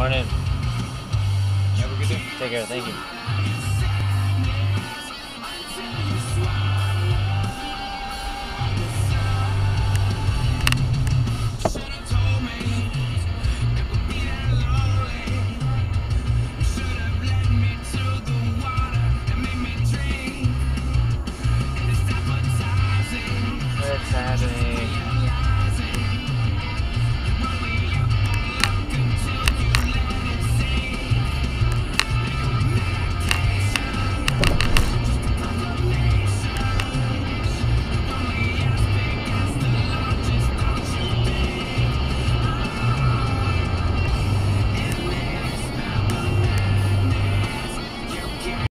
Morning. Have a good day. Take care. Thank you. What's happening?